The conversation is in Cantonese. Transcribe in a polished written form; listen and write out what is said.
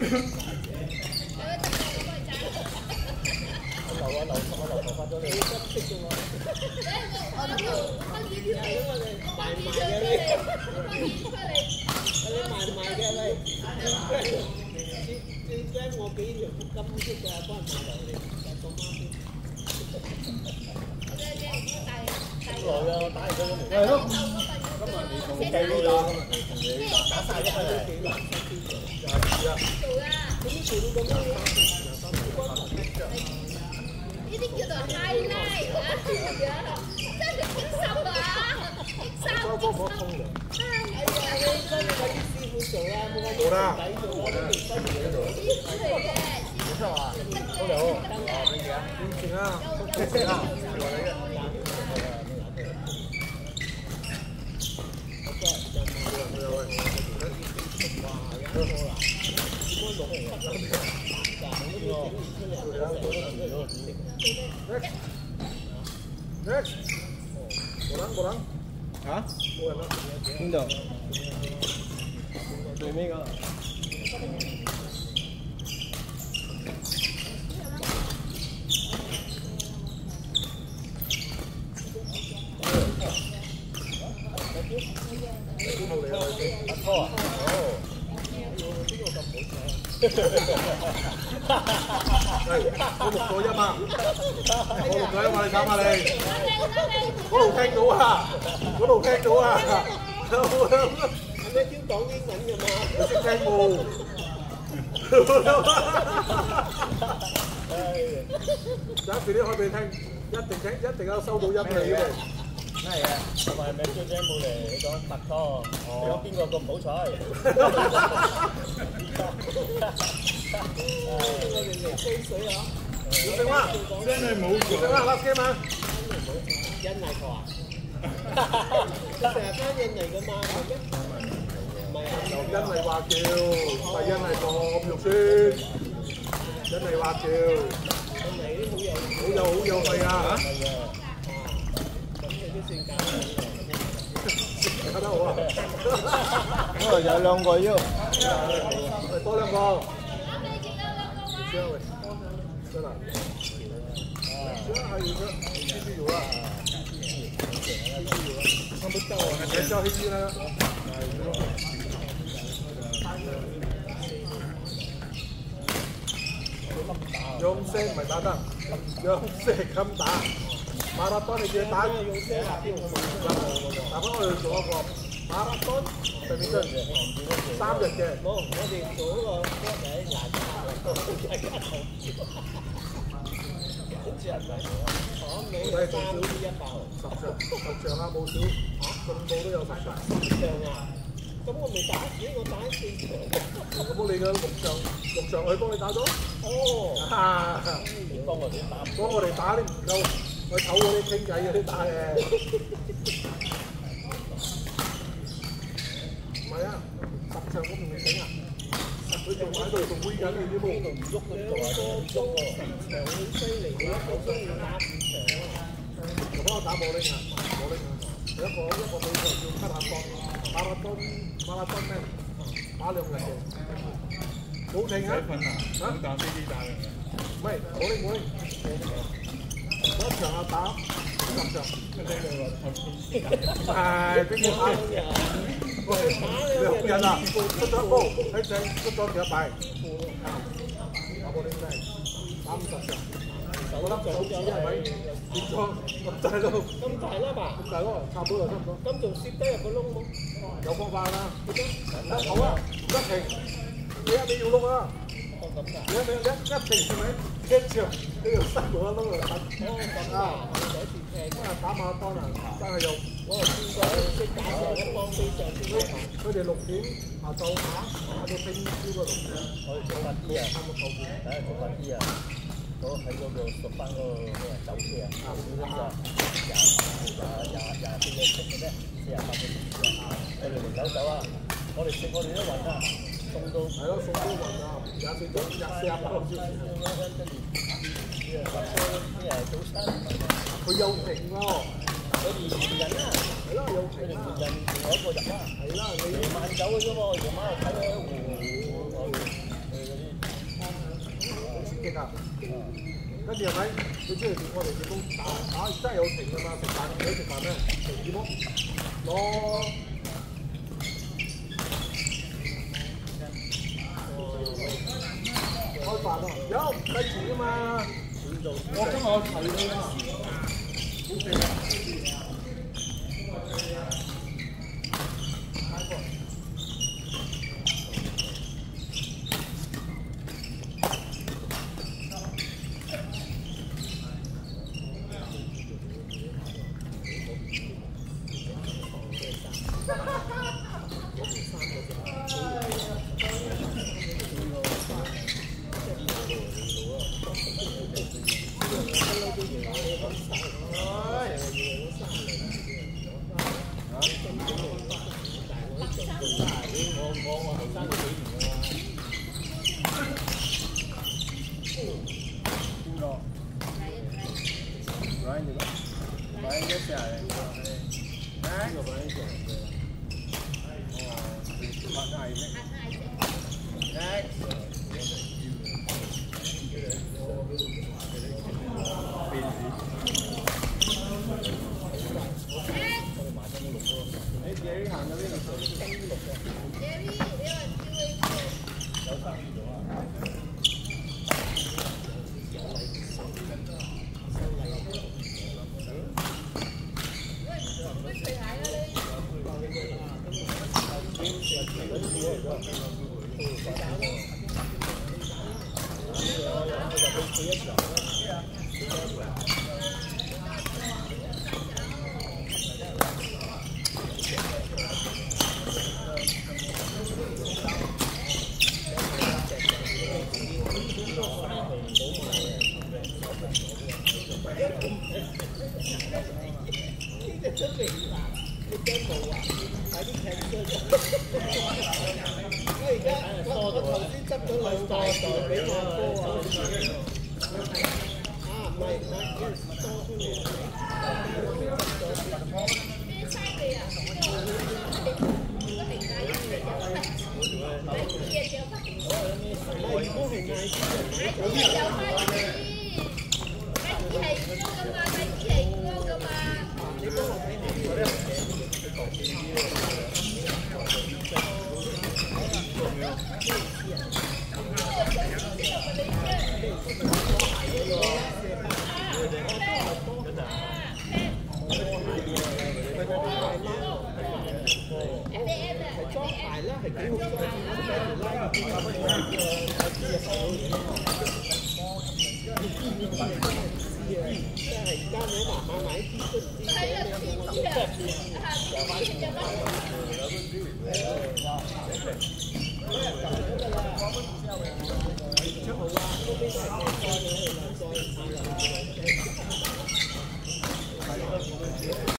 留頭髮咗你，急色嘅喎。我呢度開始跳起，賣嘅你，你賣嘅喂，最驚我幾條金色嘅幫人賣落嚟，就個媽先。來啊！打完咗嚟。係咯。今日你同計呢打，今日你打晒一分都幾難先做。係啊。做啦。咁做到咁樣。呢啲叫做 highlight 啊！真係激心啊！激心！收波冇通嘅。哎呀，你真係揾啲師傅做啦，冇揾啲底做啦，啲師傅嚟嘅。冇錯啊！好嚟好，啊乜嘢啊？點算啊？點算啊？我嚟嘅。Next， 冇人嚇？冇人啦，邊度？最尾嗰個。阿哥啊！哦，邊個咁好睇？係，我錄咗1萬，我錄咗1萬，你睇下你。嗰度聽到啊！嗰度聽到啊！係咪先講英文㗎嘛？你識聽冇？有時啲開俾你聽，一定有收到音嚟嘅。係啊，同埋咪小姐冇嚟，你講拍拖，你講邊個咁唔好彩？我哋嚟吹水啊！小星媽，真係冇錯。小星媽，last game 啊！印尼球啊？成日翻印尼㗎嘛？唔係啊，印尼話叫，唔係印尼講肉酸。印尼話叫。印尼啲好有味啊！搞得好啊！有2個要，多2個。真係，還有一個必須有啊！他們叫我們叫黑雞呢。用聲唔係打得，用聲咁打。馬拉松你要打用聲打邊個？嗱，我哋做一個馬拉松badminton 3日嘅。冇，我哋做嗰個咩仔難打，大家好。好似人嚟喎，我未3好似100，10場啊，冇少，進步都有10場。10場啊！咁我未打死，我打4場。我幫你嘅6場去幫你打咗。哦。你幫我哋打，幫我哋打啲唔夠。我唞嗰啲傾偈嗰啲打嘅，唔係啊，10場我唔頂啊，佢仲喺度仲揮緊你啲波，唔喐嗰啲做啊，喐喎，10場好犀利嘅，一個鐘要打5場啊，就幫我打保齡啊，一個比賽要7下檔，馬拉松咩？打2日嘅，冇停啊，嚇？打飛機打嘅，唔係保齡。1場啊打10場，係邊個打？2人啊，出咗波，喺正出咗幾多幣？打波啲咩？打50場，我諗就好似係咪跌咗咁大咯？咁大啦嘛？咁大咯，差唔多啦，差唔多。咁仲攝低入個窿冇？有方法啦，好啊，唔得停，你要碌啊！你一停係咪？一場你又塞到一窿嚟打。哦咁啊！打馬拉松啊，真係用我係見過識打嘅一幫飛上先。佢哋6點下晝打到聽朝嗰度。我哋做快啲啊！差唔多9點。做快啲啊！嗰喺嗰度讀翻嗰個咩走車啊！廿幾個出嘅啫，48個字啊！我哋輪流走啊！我哋都暈啊！送到係咯，送到暈啊！24個小時。佢有停喎，佢哋換人啦，係咯，有停啊！換人另外一個入啦，係啦，你夜晚走嘅啫喎，夜晚又睇佢㗎。跟住係咪？你即係我哋員工打真係有情㗎嘛？食飯你食飯咩？食耳膜攞。開飯啊！有唔計錢㗎嘛？我今日我睇你啦。好正啊！